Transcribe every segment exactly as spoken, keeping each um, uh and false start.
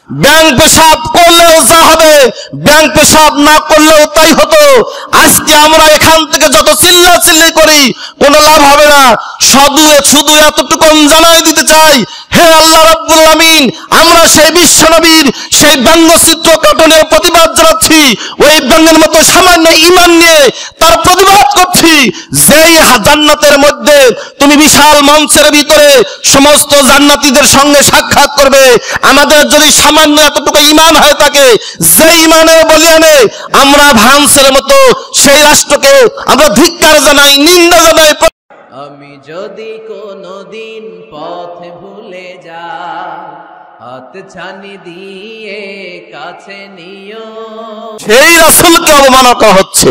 ব্যাং পেশাব করলেও যা হবে, ব্যাং পেশাব না করলেও তাই হতো। আজকে আমরা এখান থেকে যত চিল্লাচিল্লি করি কোনো লাভ হবে না। শুধু শুধু এতটুকু জানাই দিতে চাই, হে আল্লাহ রাব্বুল আলামিন, আমরা সেই বিশ্ব নবীর সেই ব্যঙ্গচিত্র কাটনের প্রতিবাদ জানাচ্ছি। ওই ব্যঙ্গের মতো সামান্য ঈমান নিয়ে তার প্রতিবাদ করছি। যেই জান্নাতের মধ্যে তুমি বিশাল মঞ্চের ভিতরে সমস্ত জান্নাতীদের সঙ্গে সাক্ষাৎ করবে, আমাদের যদি সামান্য এতটুকু ঈমান হয় থাকে, যে ঈমানের বলিয়ানে আমরা ফ্রান্সের মতো সেই রাষ্ট্রকে আমরা ধিক্কার জানাই, নিন্দা জানাই। আমি যদি কোনদিন পথ ভুলে যাই, হাত ছানি দিয়ে কাছে নিও। সেই রাসূলকে অবমাননা করা হচ্ছে,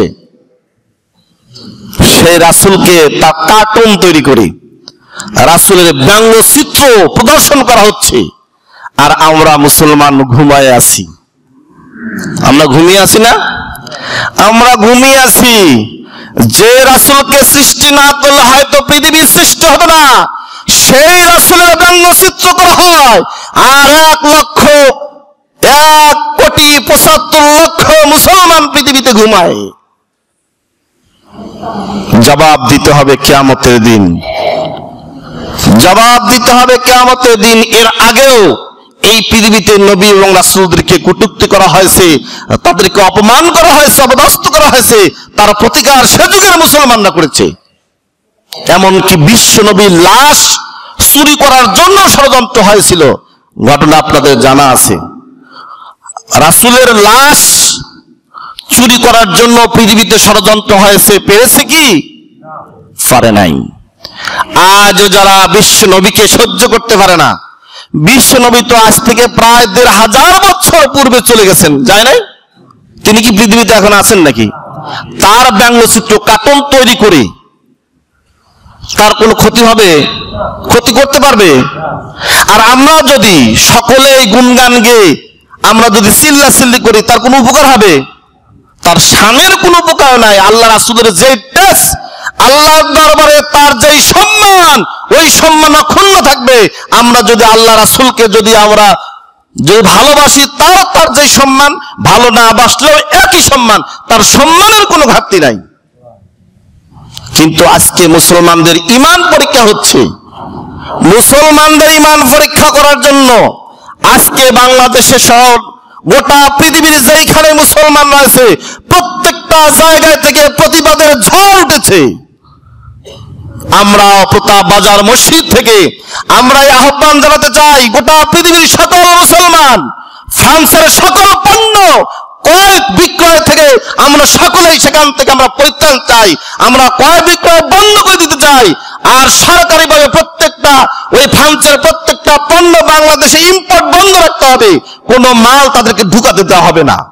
সেই রাসূলকে তা কার্টুন তৈরি করে রাসূলের ব্যঙ্গচিত্র প্রদর্শন করা হচ্ছে। আর আমরা মুসলমান ঘুমায় আছি। আমরা ঘুমিয়ে আছি না? আমরা ঘুমিয়ে আছি। যে রাসূলকে সৃষ্টি না করলে হয়তো পৃথিবীর সৃষ্টি হবে না, সেই রাসূলের ব্যঙ্গচিত্র করা হয়। আর এক লক্ষ এক কোটি পঁচাত্তর লক্ষ মুসলমান পৃথিবীতে ঘুমায়। জবাব দিতে হবে কিয়ামতের দিন, জবাব দিতে হবে কিয়ামতের দিন। এর আগেও এই পৃথিবীতে নবী এবং রাসূলদেরকে কটূক্তি করা হয়েছে, তাদেরকে অপমান করা হয়েছে, অপদস্থ করা হয়েছে। তার প্রতিকার সে যুগের মুসলমানরা করেছে। এমনকি বিশ্ব নবীর লাশ চুরি করার জন্য ষড়যন্ত্র হয়েছিল, ঘটনা আপনাদের জানা আছে। রাসূলের লাশ চুরি করার জন্য পৃথিবীতে ষড়যন্ত্র হয়েছে, পেরেছে কি? পারে নাই। আজ যারা বিশ্ব নবীকে সহ্য করতে পারে না, বিশ্ব নবী তো আজ থেকে প্রায় দেড় হাজার বছর পূর্বে চলে গেছেন, যায় নাই? তিনি কি পৃথিবীতে এখন আছেন নাকি? তার ব্যঙ্গচিত্র কার্টুন তৈরি করে তার কোনো ক্ষতি হবে? ক্ষতি করতে পারবে? আর আমরা যদি সকলে গুণগান গেয়ে আমরা যদি চিল্লাচিল্লি করি, তার কোনো উপকার হবে? তার শানের কোনো উপকার নাই। আল্লাহ রাসূলের যে তেজ, আল্লাহর দরবারে তার যেই সম্মান, ওই সম্মান অক্ষুণ্ণ থাকবে। আমরা যদি আল্লাহ রাসূলকে যদি আমরা যদি ভালোবাসি, তার তার যে সম্মান, ভালো না বাসলেও একই সম্মান, তার সম্মানের কোনো ঘাটতি নাই। কিন্তু আজকে মুসলমানদের ঈমান পরীক্ষা হচ্ছে। মুসলমানদের ঈমান পরীক্ষা করার জন্য আজকে বাংলাদেশে সহ গোটা পৃথিবীর যেইখানে মুসলমান রয়েছে, প্রত্যেকটা জায়গায় থেকে প্রতিবাদের ঝড় উঠেছে। আমরা প্রতাপ বাজার মসজিদ থেকে আমরা এই আহ্বান জানাতে চাই, গোটা পৃথিবীর সকল মুসলমান ফ্রান্সের সকল পণ্য ক্রয় বিক্রয় থেকে আমরা সকলেই সেখান থেকে আমরা পরিত্রাণ চাই। আমরা ক্রয় বিক্রয় বন্ধ করে দিতে চাই। আর সরকারিভাবে প্রত্যেকটা ওই ফ্রান্সের প্রত্যেকটা পণ্য বাংলাদেশে ইম্পোর্ট বন্ধ রাখতে হবে। কোনো মাল তাদেরকে ঢুকাতে দেওয়া হবে না।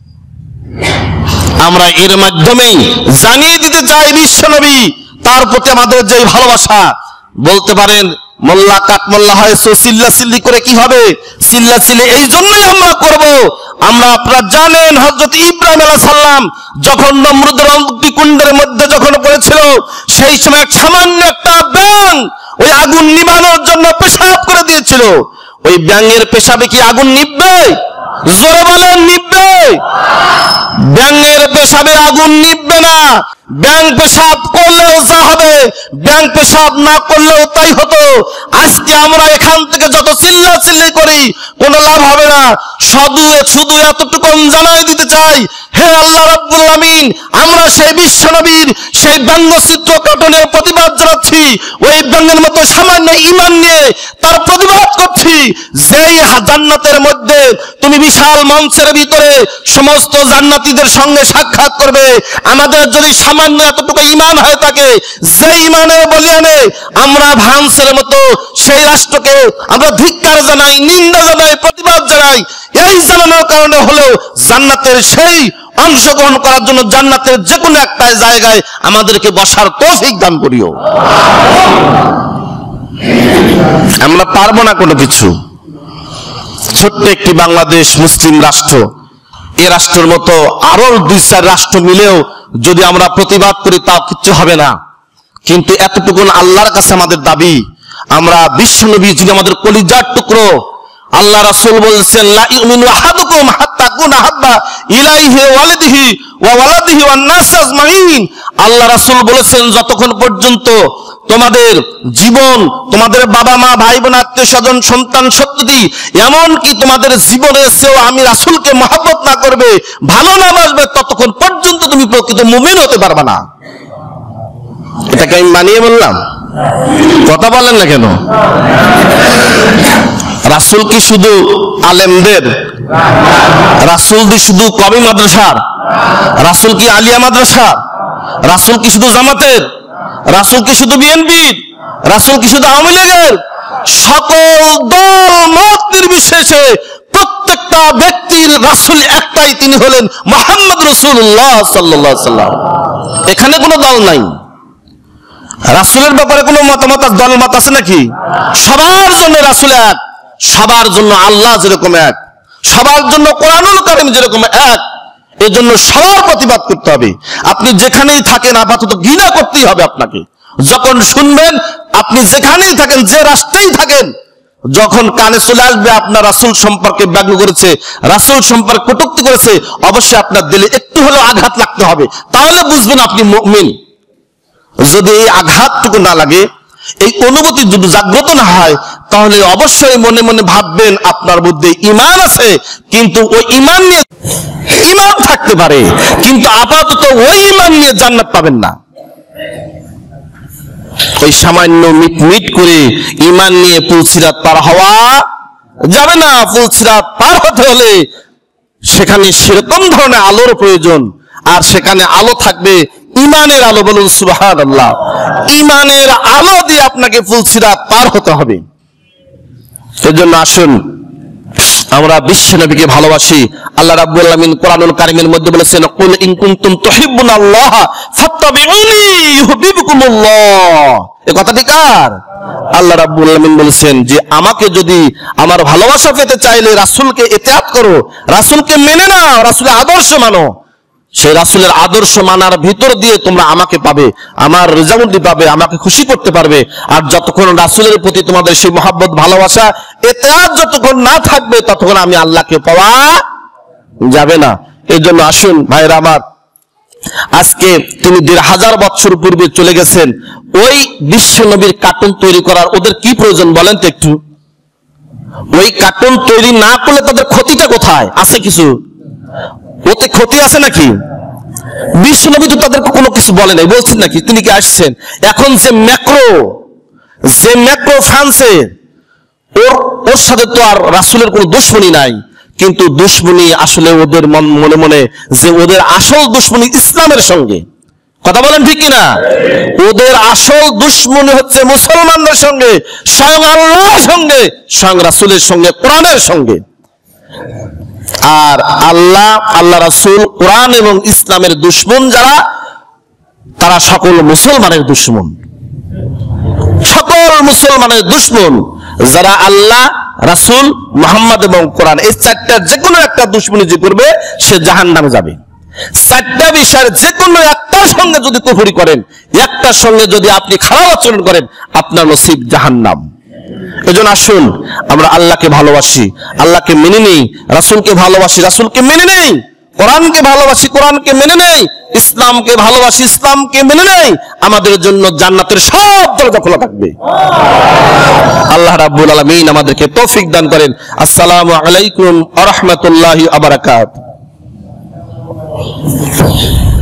আমরা এর মাধ্যমেই জানিয়ে দিতে চাই বিশ্বনবী, তার প্রতি আমাদের যে ভালোবাসা। বলতে পারেন মোল্লা কাটমোল্লা হয়েছে, চিল্লাচিল্লি করে কি হবে? চিল্লাচিল্লি এই জন্যই আমরা করব। আমরা আপনারা জানেন হযরত ইব্রাহিম আলাইহিস সালাম যখন নমরুদের অগ্নিকুণ্ডের মধ্যে যখন পড়েছিল, সেই সময় সামান্য একটা ব্যাঙ ওই আগুন নিভানোর জন্য পেশাব করে দিয়েছিল। ওই ব্যাঙের পেশাবে কি আগুন নিভবে? জোরে বলেন, নিভবে? ব্যাঙের পেশাবে আগুন নিভবে না। ব্যাং পেশাব করলেও যা হবে, ব্যাং পেশাব না করলেও তাই হতো। আজকে আমরা এখান থেকে যত চিল্লাচিল্লি করি কোনো লাভ হবে না। শুধু শুধু এতটুকু জানাই দিতে চাই, হে আল্লাহ রাব্বুল আলামিন, আমরা সেই বিশ্ব নবীর সেই ব্যঙ্গচিত্র কাটনের প্রতিবাদ জানাচ্ছি। ওই ব্যঙ্গের মতো সামান্য ঈমান নিয়ে তার প্রতিবাদ করছি। যেই জান্নাতের মধ্যে তুমি বিশাল মঞ্চের ভিতরে সমস্ত জান্নাতীদের সঙ্গে সাক্ষাৎ করবে, আমাদের যদি সামান্য এতটুকু ঈমান হয় থাকে, যে ঈমানের বলিয়ানে আমরা ফ্রান্সের মতো সেই রাষ্ট্রকে আমরা ধিক্কার জানাই, নিন্দা জানাই, প্রতিবাদ জানাই। এই জানানোর কারণে হলেও জান্নাতের সেই অংশগ্রহণ করার জন্য জান্নাতের যে কোনো একটা জায়গায় আমাদেরকে বসার তৌফিক দান করিও। আমরা পারবো না কোনো কিছু। ছোট্ট একটি বাংলাদেশ মুসলিম রাষ্ট্র, এ রাষ্ট্রের মতো আরো দুই চার রাষ্ট্র মিলেও যদি আমরা প্রতিবাদ করি তা কিচ্ছু হবে না। কিন্তু এতটুকু আল্লাহর কাছে আমাদের দাবি, আমরা বিশ্বনবী যিনি আমাদের কলিজার টুকরো, আল্লাহ রাসূল বলেছেন লা ইউমিনু আহাদুকুম হাত্তা কুনা হাব্বা ইলাইহি ওয়ালিদিহি ওয়া ওয়ালাদিহি ওয়ান নাস আজমাইন। আল্লাহ রাসূল বলেছেন যতক্ষণ পর্যন্ত তোমাদের জীবন, তোমাদের বাবা মা, ভাই বোন, আত্মীয় স্বজন, সন্তান সন্ততি, এমনকি তোমাদের জীবনের চেয়েও আমি রাসূলকে মহব্বত না করবে, ভালো না বাসবে, ততক্ষণ পর্যন্ত তুমি প্রকৃত মুমিন হতে পারবে না। এটাকে আমি মানিয়ে বললাম, কথা বলেন না কেন? রাসূল কি শুধু আলেমদের? রাসূল কি শুধু কওমি মাদ্রাসার? রাসূল কি আলিয়া মাদ্রাসার? রাসূল কি শুধু জামাতের? রাসূল কি শুধু বিএনপির? রাসূল কি শুধু আওয়ামী লীগের? সকল দল মত নির্বিশেষে প্রত্যেকটা ব্যক্তির রাসূল একটাই, তিনি হলেন মুহাম্মদ রাসূলুল্লাহ সাল্লাল্লাহু আলাইহি সাল্লাম। এখানে কোনো দল নাই। রাসূলের ব্যাপারে কোনো মতামত দল মত আছে নাকি? সবার জন্য রাসূল এক, সবার জন্য আল্লাহ যেরকম এক, সবার জন্য কোরআনুল কারীম যেরকম এক, এর জন্য সবার প্রতিবাদ করতে হবে। আপনি যেখানেই থাকেন আপাতত ঘৃণা করতেই হবে আপনাকে। যখন শুনবেন, আপনি যেখানেই থাকেন, যে রাষ্ট্রেই থাকেন, যখন কানে চলে আসবে আপনার রাসূল সম্পর্কে ব্যঙ্গ করেছে, রাসূল সম্পর্কে কটূক্তি করেছে, অবশ্যই আপনার দিলে একটু হলেও আঘাত লাগতে হবে, তাহলে বুঝবেন আপনি মুমিন। যদি এই আঘাতটুকু না লাগে, এই অনুভূতি যদি জাগ্রত না হয়, তাহলে অবশ্যই মনে মনে ভাববেন আপনার মধ্যে ঈমান আছে, কিন্তু ওই ঈমান নিয়ে ঈমান থাকতে পারে, কিন্তু আপাতত ওই ঈমান নিয়ে জান্নাত পাবেন না। ওই সামান্য মিট মিট করে ঈমান নিয়ে পুলসিরাত পার হওয়া যাবে না। পুলসিরাত পার হতে হলে সেখানে সেরকম ধরনের আলোর প্রয়োজন, আর সেখানে আলো থাকবে ঈমানের আলো। বলুন সুবহানাল্লাহ। ঈমানের আলো দিয়ে আপনাকে ফুলসিরাত পার হতে হবে। এজন্য আসুন আমরা বিশ্ব নবীকে ভালোবাসি। আল্লাহ রাব্বুল আলামিন কোরআনুল কারীমের মধ্যে বলেছেন, কুল ইন কুনতুম তুহিব্বুনাল্লাহ ফাত্তাবিউনি ইউহিব্বুকুমুল্লাহ। এই কথাটি কার? আল্লাহ রাব্বুল আলামিন বলেছেন যে আমাকে যদি আমার ভালোবাসা পেতে চাইলে রাসূলকে ইতিআত করো, রাসূলকে মেনে নাও, রাসূলের আদর্শ মানো। সেই রাসূলের আদর্শ মানার ভিতর দিয়ে তোমরা আমাকে পাবে, আমার রেজাউন্ডি পাবে, আমাকে খুশি করতে পারবে। আর যতক্ষণ রাসূলের প্রতি তোমাদের সেই মহব্বত, ভালোবাসা, ইতিআত যতক্ষণ না থাকবে, ততক্ষণ আমি আল্লাহকে পাওয়া যাবে না। এই জন্য আসুন ভাইরা আমার, আজকে তিনি দেড় হাজার বছর পূর্বে চলে গেছেন। ওই বিশ্ব নবীর কার্টুন তৈরি করার ওদের কি প্রয়োজন বলেন তো একটু? ওই কার্টুন তৈরি না করলে তাদের ক্ষতিটা কোথায়? আছে কিছু? ওতে ক্ষতি আছে নাকি? বিশ্ব নবী তো তাদেরকে কোনো কিছু বলে নাই, বলছেন নাকি? তিনি কি আসছেন? এখন যে ম্যাক্রো, যে ম্যাক্রো ফ্রান্সে, ওর ওর সাথে তো আর রাসূলের কোনো দুশমনী নাই, কিন্তু দুশমনী আসলে ওদের মনে মনে যে ওদের আসল দুশমনী ইসলামের সঙ্গে। কথা বলেন ঠিক কিনা? ওদের আসল দুশমনী হচ্ছে মুসলমানদের সঙ্গে, স্বয়ং আল্লাহর সঙ্গে, স্বয়ং রাসূলের সঙ্গে, কোরআনের সঙ্গে। আর আল্লাহ, আল্লাহ রাসূল, কোরআন এবং ইসলামের দুশমন যারা, তারা সকল মুসলমানের দুশমন। সকল মুসলমানের দুশমন যারা আল্লাহ, রাসূল, মুহাম্মদ এবং কোরআন, এই চারটা যে কোনো একটা দুশমনী যে করবে সে জাহান্নামে যাবে। চারটা বিষয়ের যে কোনো একটার সঙ্গে যদি কুফরি করেন, একটার সঙ্গে যদি আপনি খারাপ আচরণ করেন, আপনার নসিব জাহান্নাম। এজন্য আসুন আমরা আল্লাহকে ভালোবাসি, আল্লাহকে মেনে নেই, রাসূলকে ভালোবাসি, রাসূলকে মেনে নেই, কোরআনকে ভালোবাসি, কোরআনকে মেনে নেই, ইসলামকে ভালোবাসি, ইসলামকে মেনে নেই। আমাদের জন্য জান্নাতের সব দরজা খোলা থাকবে। আল্লাহ রাব্বুল আলামিন আমাদেরকে তৌফিক দান করেন। আসসালামু আলাইকুম ওয়া রাহমাতুল্লাহি ওয়া বারাকাতুহু।